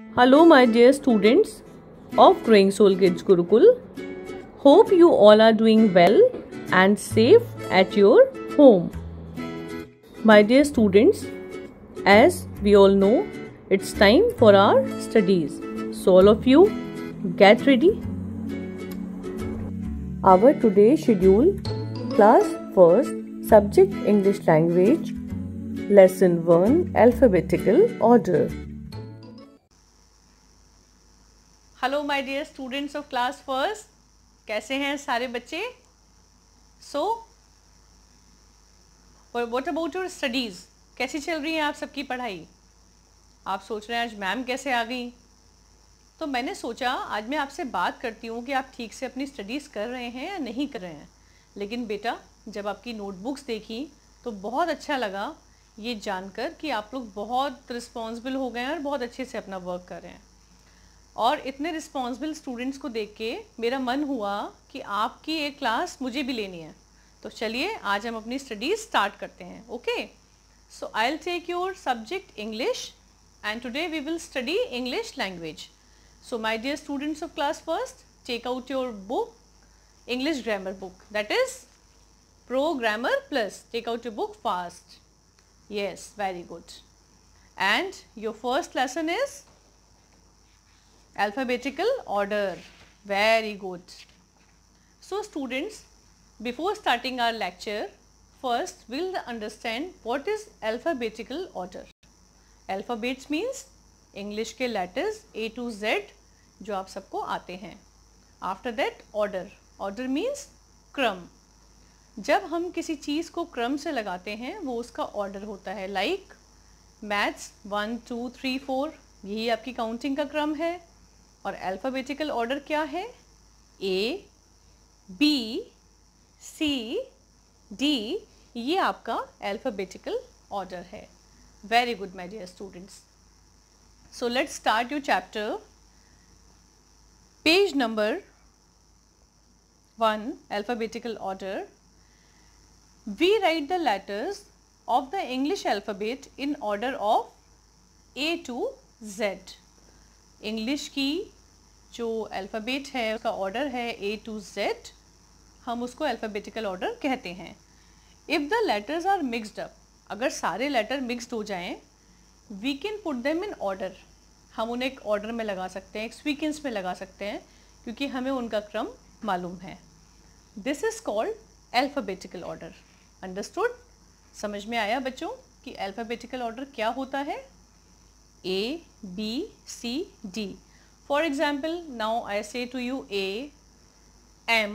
Hello my dear students of Growing Soul Kids Gurukul. Hope you all are doing well and safe at your home. My dear students, as we all know, it's time for our studies. So all of you get ready. Our today's schedule: Class 1st, Subject English Language, Lesson 1, Alphabetical Order. Hello my dear students of class first, कैसे हैं सारे बच्चे? So what about your studies? कैसी चल रही है आप सबकी पढ़ाई? आप सोच रहे हैं आज मैम कैसे आ गई? तो मैंने सोचा आज मैं आपसे बात करती हूँ कि आप ठीक से अपनी स्टडीज़ कर रहे हैं या नहीं कर रहे हैं। लेकिन बेटा, जब आपकी नोटबुक्स देखी तो बहुत अच्छा लगा ये जानकर कि आप लोग बहुत रिस्पॉन्सिबल हो गए हैं और बहुत अच्छे से अपना वर्क कर रहे हैं। और इतने रिस्पॉन्सिबल स्टूडेंट्स को देख के मेरा मन हुआ कि आपकी एक क्लास मुझे भी लेनी है। तो चलिए आज हम अपनी स्टडीज़ स्टार्ट करते हैं। Okay, so I will take your subject English and today we will study English language. So my dear students of class first, take out your book, English grammar book, that is pro grammar plus. Take out your book fast. Yes, very good. And your first lesson is alphabetical order. Very good. So students, before starting our lecture, first we'll understand what is alphabetical order. Alphabets means English के letters A to Z जो आप सबको आते हैं. After that order. Order means क्रम. जब हम किसी चीज़ को क्रम से लगाते हैं वो उसका order होता है. Like मैथ्स 1 2 3 4, यही आपकी काउंटिंग का क्रम है. और अल्फ़ाबेटिकल ऑर्डर क्या है? A, B, C, D, ये आपका अल्फ़ाबेटिकल ऑर्डर है. Very good my dear students. So let's start your chapter. Page number 1, alphabetical order. We write the letters of the English alphabet in order of A to Z. English की जो alphabet है उसका order है A to Z, हम उसको alphabetical order कहते हैं. If the letters are mixed up, अगर सारे लेटर मिक्सड हो जाएं, we can put them in order. हम उन्हें एक ऑर्डर में लगा सकते हैं, एक सीक्वेंस में लगा सकते हैं, क्योंकि हमें उनका क्रम मालूम है. This is called alphabetical order. Understood? समझ में आया बच्चों कि अल्फ़ाबेटिकल ऑर्डर क्या होता है? A, B, C, D. For example, now I say to you A, M,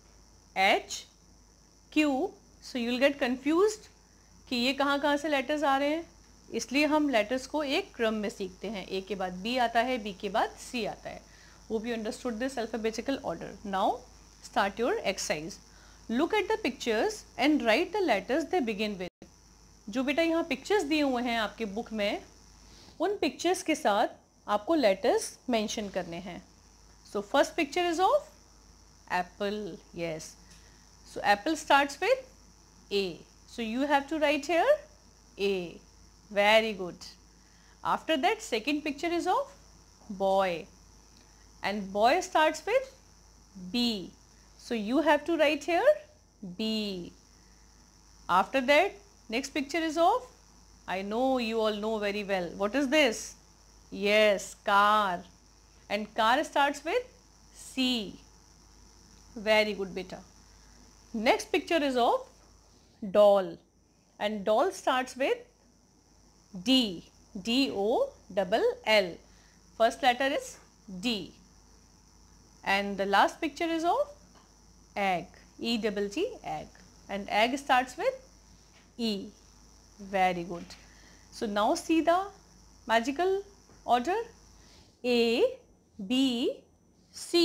H, Q. So you will get confused कि ये कहाँ कहाँ से लेटर्स आ रहे हैं. इसलिए हम लेटर्स को एक क्रम में सीखते हैं. A के बाद B आता है, B के बाद C आता है. Hope you understood this alphabetical order. Now start your exercise. Look at the pictures and write the letters they begin with. जो बेटा यहाँ पिक्चर्स दिए हुए हैं आपके बुक में, उन पिक्चर्स के साथ आपको लेटर्स मेंशन करने हैं. So first picture is of apple. Yes, so apple starts with A. So you have to write here A. Very good. After that second picture is of boy and boy starts with B. So you have to write here B. After that next picture is of, I know you all know very well. What is this? Yes, car. And car starts with C. Very good, beta. Next picture is of doll. And doll starts with D. D-O-double-L. First letter is D. And the last picture is of egg. E-double-G, egg. And egg starts with E. Very good. So now see the magical order. A, B, C,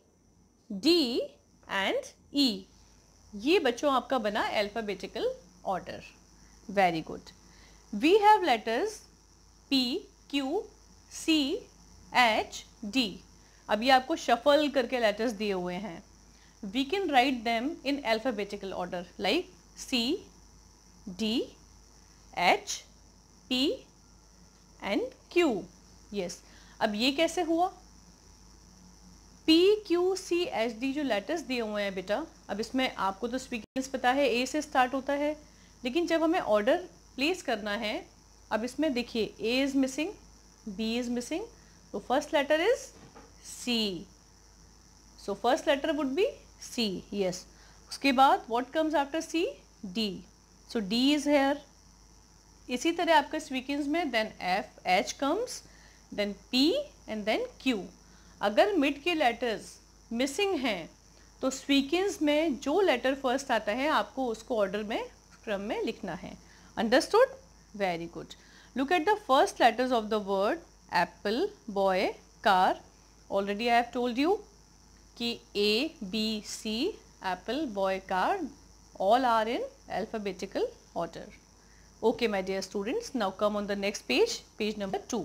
D and E. ये बच्चों आपका बना alphabetical order. Very good. We have letters P, Q, C, H, D. अभी आपको shuffle करके letters दिए हुए हैं. We can write them in alphabetical order like C, D, H, P and Q. Yes, अब ये कैसे हुआ? PQCHD जो लेटर्स दिए हुए हैं बेटा, अब इसमें आपको तो स्पीकिंग्स पता है A से स्टार्ट होता है, लेकिन जब हमें ऑर्डर प्लेस करना है, अब इसमें देखिए A is missing, B is missing, तो first letter is C, so first letter would be C, yes. उसके बाद what comes after C? D, so D is here. इसी तरह आपका स्पीकिंग्स में then F H comes, then P and then Q। अगर mid के लेटर्स मिसिंग हैं तो स्पीकिंग्स में जो लेटर फर्स्ट आता है आपको उसको ऑर्डर में, क्रम में लिखना है। Understood? Very good. Look at the first letters of the word apple, boy, car. Already I have told you कि A, B, C, apple, boy, car all are in alphabetical order. Okay my dear students, now come on the next page, page number 2.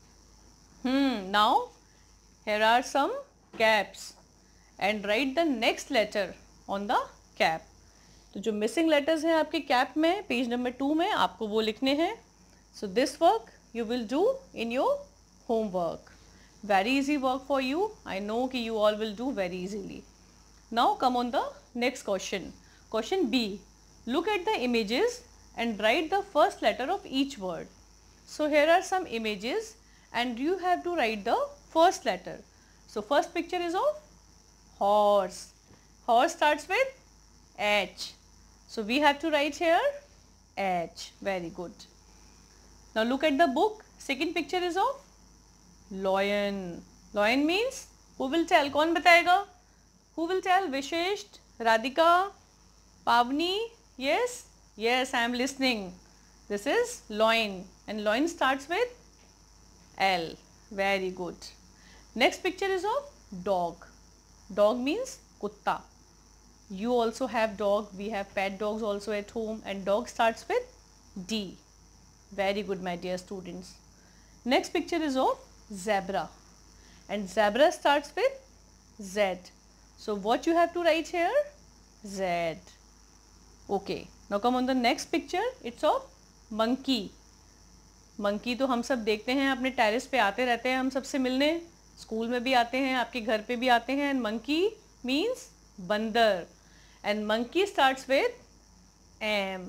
Now here are some caps and write the next letter on the cap. तो जो missing letters हैं आपके cap में page number 2 में आपको वो लिखने हैं. So this work you will do in your homework. Very easy work for you. I know कि you all will do very easily. Now come on the next question. Question B. Look at the images and write the first letter of each word. So here are some images and you have to write the first letter. So first picture is of horse. Horse starts with H. So we have to write here H. Very good. Now look at the book. Second picture is of lion. Lion means who will tell? कौन बताएगा? Who will tell? Vishisht, Radhika, Pavni. Yes? Yes, I am listening. This is lion and lion starts with L. Very good. Next picture is of dog. Dog means kutta. You also have dog. We have pet dogs also at home and dog starts with D. Very good my dear students. Next picture is of zebra and zebra starts with Z. So what you have to write here? Z. Okay. Now come on the next picture. It's of monkey. Monkey तो हम सब देखते हैं अपने terrace पे आते रहते हैं हम सबसे मिलने, स्कूल में भी आते हैं, आपके घर पे भी आते हैं. And monkey means बंदर and monkey starts with M.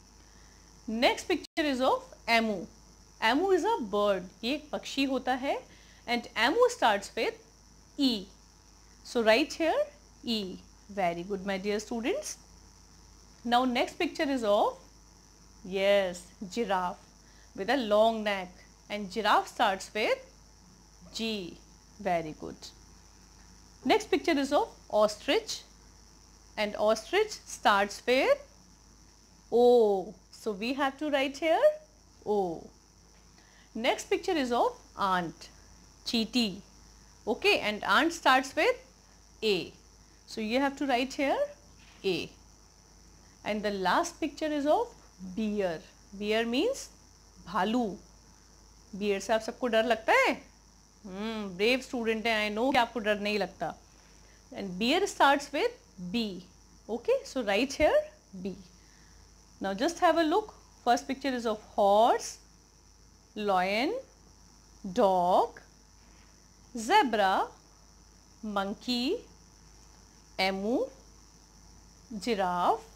Next picture is of emu. Emu is a bird. ये एक पक्षी होता है and emu starts with E. So write here E. Very good my dear students. Now next picture is of, yes, giraffe with a long neck and giraffe starts with G. Very good. Next picture is of ostrich and ostrich starts with O. So we have to write here O. Next picture is of ant, cheetah. Okay, and ant starts with A. So you have to write here A. And the last picture is of bear. Bear means भालू. Bear से आप सबको डर लगता है? Brave student है, I know कि आपको डर नहीं लगता. And bear starts with B. Okay, so write here B. Now just have a look. First picture is of horse, lion, dog, zebra, monkey, emu, giraffe,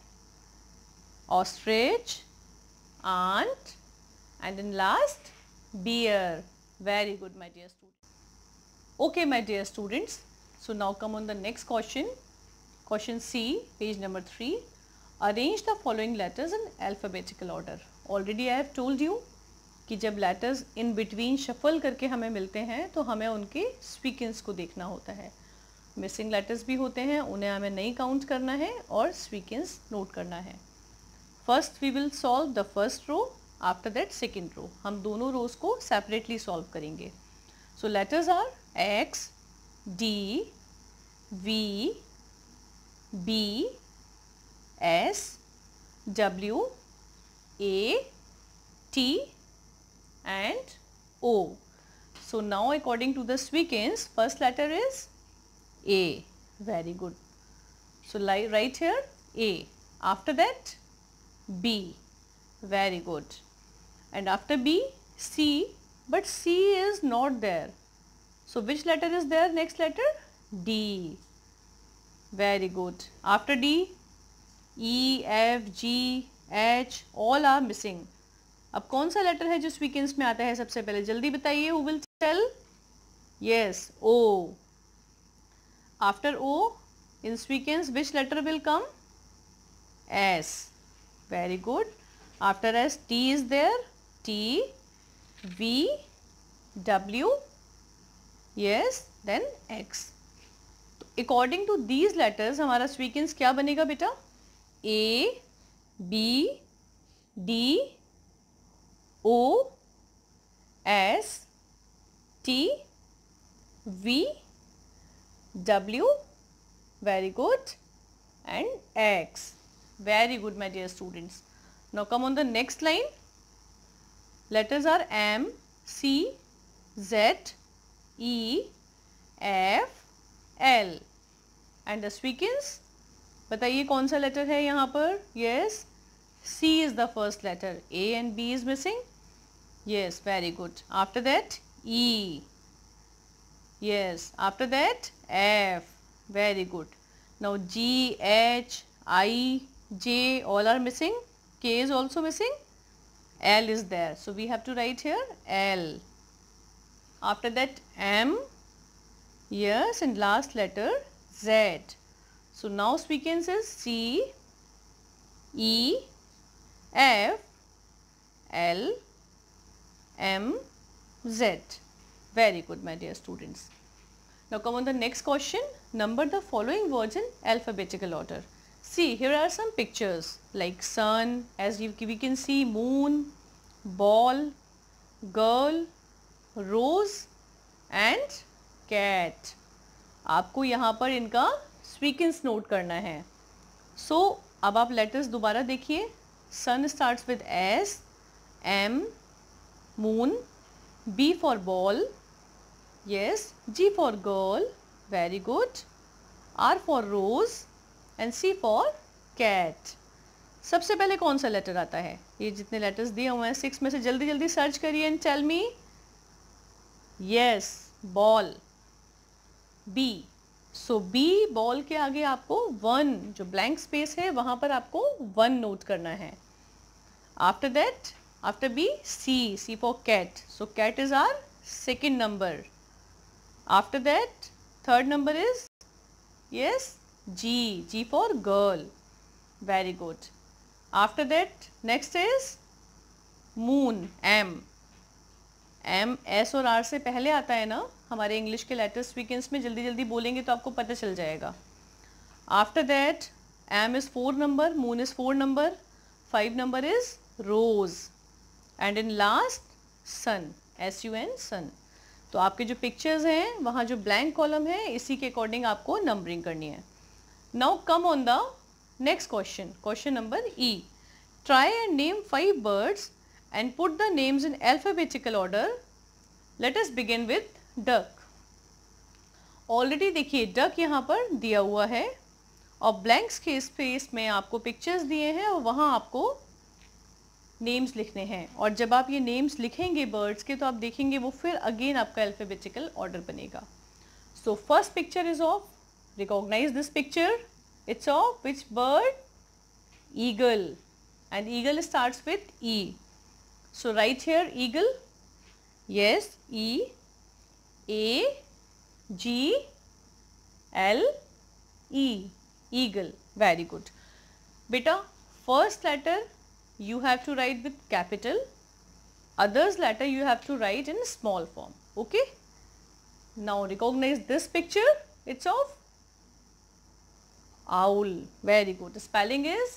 ostrich, ant, and in last bear. Very good my dear students. Okay my dear students, so now come on the next question. Question C, page number 3. Arrange the following letters in alphabetical order. Already I have told you कि जब letters in between shuffle करके हमें मिलते हैं तो हमें उनके sequence को देखना होता है. Missing letters भी होते हैं, उन्हें हमें नहीं count करना है और sequence note करना है. First we will solve the first row, after that second row. हम दोनों rows को separately solve करेंगे. So letters are X, D, V, B, S, W, A, T and O. So now according to the sequence, first letter is A. Very good. So write here A. After that B. Very good. And after B, C, but C is not there. So which letter is there? Next letter D. Very good. After D, E, F, G, H, all are missing. अब कौन सा letter है जो sequence में आता है सबसे पहले? जल्दी बताइए. Who will tell? Yes, O. After O, in sequence, which letter will come? S. Very good. After S, T is there. T, V, W. Yes, then X. According to these letters, हमारा sequence क्या बनेगा बेटा? A, B, D, O, S, T, V, W, very good, and X. Very good, my dear students. Now come on the next line. Letters are M, C, Z, E, F, L. And the sequence, बताइए कौन सा letter है यहाँ पर? Yes, C is the first letter. A and B is missing. Yes, very good. After that, E. Yes, after that, F. Very good. Now G, H, I, J, all are missing. K is also missing. L is there. So we have to write here L. After that, M. Yes, and last letter Z. So now sequence is C, E, F, L, M, Z. Very good, my dear students. Now come on the next question. Number the following words in alphabetical order. See, here are some pictures like sun, as we can see, moon, ball, girl, rose and cat. आपको यहाँ पर इनका sequence note करना है. So अब आप letters दोबारा देखिए. Sun starts with S, M, moon, B for ball, yes, G for girl, very good, R for rose and C for cat. सबसे पहले कौन सा लेटर आता है? ये जितने लेटर्स दिए हुए हैं 6 में से जल्दी जल्दी सर्च करिए and tell me. Yes, ball, B. So B ball के आगे आपको 1 जो ब्लैंक स्पेस है वहाँ पर आपको 1 नोट करना है. After that, after B, C, C for cat. So cat is our second number. After that third number is yes, G, G for girl, very good. After that next is moon, M. M S और R से पहले आता है ना हमारे English के letters sequence में. जल्दी जल्दी बोलेंगे तो आपको पता चल जाएगा. After that M is 4 number, moon is 4 number, 5 number is rose and in last sun, SUN, sun. तो आपके जो पिक्चर्स हैं वहाँ जो ब्लैंक कॉलम है इसी के अकॉर्डिंग आपको नंबरिंग करनी है. Now come on the next question. Question number E. Try and name 5 birds and put the names in alphabetical order. Let us begin with duck. Already देखिए डक यहाँ पर दिया हुआ है और ब्लैंक स्पेस में आपको पिक्चर्स दिए हैं और वहाँ आपको नेम्स लिखने हैं. और जब आप ये नेम्स लिखेंगे बर्ड्स के तो आप देखेंगे वो फिर अगेन आपका अल्फाबेटिकल ऑर्डर बनेगा. So first picture is of, recognise this picture, it's of which bird? Eagle. And eagle starts with E. So write here eagle. Yes, E, A, G, L, E, eagle. Very good बेटा. First letter you have to write with capital, others letter you have to write in small form. Okay, now recognize this picture, it's of owl. Very good. The spelling is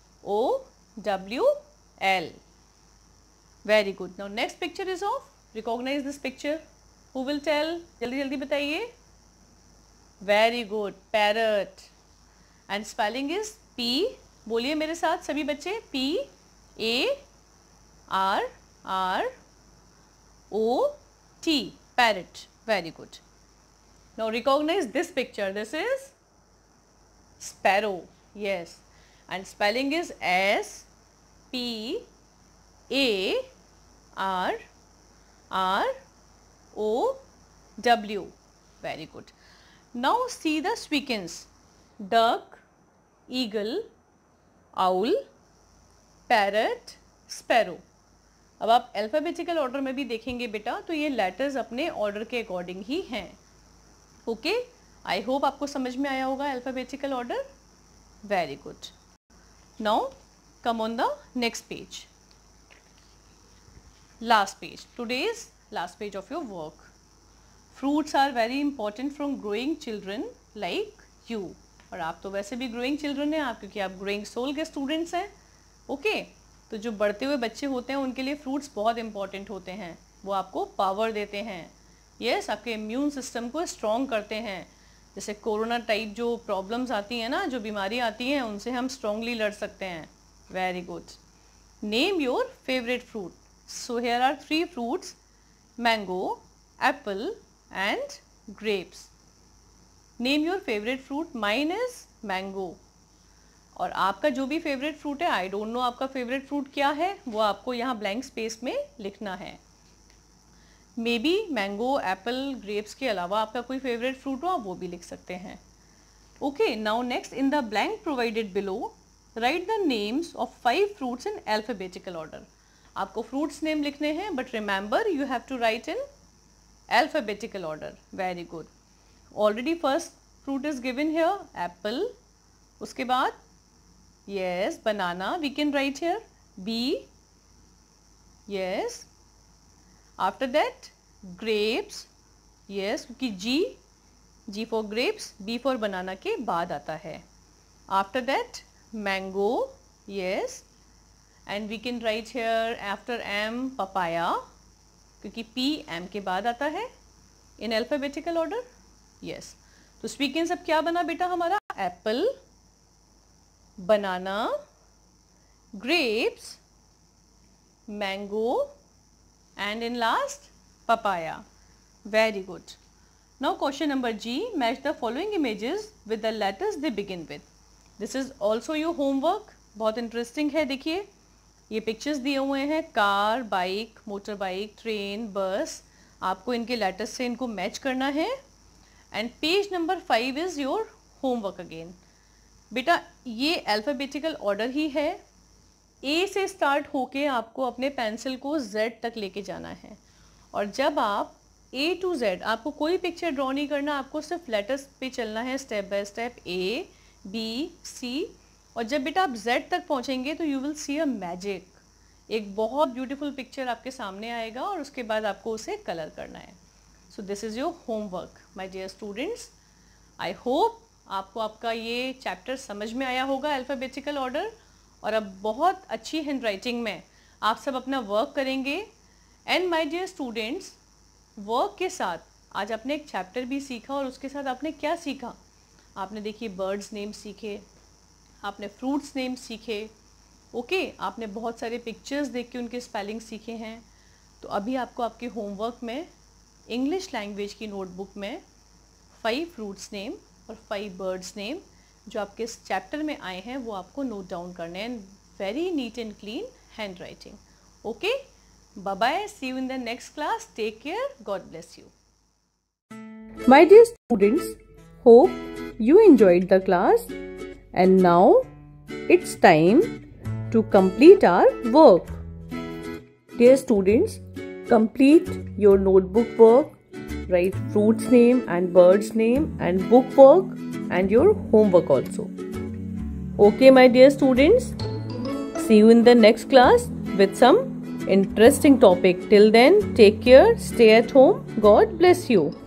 OWL. Very good. Now next picture is of, recognize this picture. Who will tell? जल्दी जल्दी बताइए. Very good. Parrot. And spelling is P. बोलिए मेरे साथ सभी बच्चे. P A R R O T, parrot. Very good. Now recognize this picture. This is sparrow. Yes, and spelling is S P A R R O W. Very good. Now see the sequence. Duck, eagle, owl, parrot, sparrow. अब आप alphabetical order में भी देखेंगे बेटा, तो ये letters अपने order के अकॉर्डिंग ही हैं. ओके, आई होप आपको समझ में आया होगा alphabetical order. Very good. Now come on the next page. Last page. Today's last page of your work. Fruits are very important from growing children like you. और आप तो वैसे भी growing children हैं आप, क्योंकि आप growing soul के students हैं. ओके, तो जो बढ़ते हुए बच्चे होते हैं उनके लिए fruits बहुत important होते हैं. वो आपको पावर देते हैं. यस, आपके इम्यून सिस्टम को स्ट्रॉन्ग करते हैं. जैसे कोरोना टाइप जो प्रॉब्लम्स आती हैं ना, जो बीमारी आती हैं, उनसे हम स्ट्रांगली लड़ सकते हैं. Very good. Name your favourite fruit. So here are 3 fruits: mango, apple and grapes. Name your favorite fruit. Mine is mango. और आपका जो भी फेवरेट फ्रूट है, आई डोंट नो आपका फेवरेट फ्रूट क्या है, वो आपको यहाँ ब्लैंक स्पेस में लिखना है. Maybe mango, apple, grapes के अलावा आपका कोई फेवरेट फ्रूट हो, आप वो भी लिख सकते हैं. Okay, now next, in the blank provided below write the names of 5 fruits in alphabetical order. आपको फ्रूट्स नेम लिखने हैं, but remember you have to write in alphabetical order. Very good. Already first fruit is given here, apple. उसके बाद yes, banana. We can write here B. Yes, after that grapes. Yes, क्योंकि G for grapes, B for banana के बाद आता है. After that mango. Yes, and we can write here after M papaya, क्योंकि P M के बाद आता है in alphabetical order. yes, तो sequence अब क्या बना बेटा हमारा? Apple, banana, grapes, mango and in last papaya. very good. now question number G. match the following images with the letters they begin with. this is also your homework. बहुत interesting है. देखिए, ये pictures दिए हुए हैं, car, bike, motor bike, train, bus. आपको इनके letters से इनको मैच करना है. And page number 5 is your homework again. बेटा ये अल्फ़ाबेटिकल ऑर्डर ही है. ए से स्टार्ट होके आपको अपने पेंसिल को जेड तक लेके जाना है. और जब आप ए टू जेड, आपको कोई पिक्चर ड्रॉ नहीं करना, आपको सिर्फ लेटर्स पे चलना है step by step, A, B, C. और जब बेटा आप Z तक पहुंचेंगे तो you will see a magic. एक बहुत ब्यूटीफुल पिक्चर आपके सामने आएगा और उसके बाद आपको उसे कलर करना है. So this is your homework my dear students. I hope आपको आपका ये चैप्टर समझ में आया होगा अल्फ़ाबेटिकल ऑर्डर. और अब बहुत अच्छी हैंड राइटिंग में आप सब अपना वर्क करेंगे. And my dear students, work के साथ आज आपने एक चैप्टर भी सीखा और उसके साथ आपने क्या सीखा? आपने देखिए बर्ड्स नेम सीखे, आपने फ्रूट्स नेम सीखे. ओके, आपने बहुत सारे पिक्चर्स देख के उनके स्पेलिंग सीखे हैं. तो अभी आपको आपके होमवर्क में इंग्लिश लैंग्वेज की नोटबुक में 5 फ्रूट्स नेम और 5 बर्ड्स नेम जो आपके इस चैप्टर में आए हैं वो आपको नोट डाउन करने हैं. Very neat and clean handwriting. Okay, bye bye, see you in the next class. Take care, God bless you. My dear students, hope you enjoyed the class. And now it's time to complete our work. Dear students, complete your notebook work, write fruits name and birds name and book work and your homework also. Okay my dear students, see you in the next class with some interesting topic. Till then, take care, stay at home, God bless you.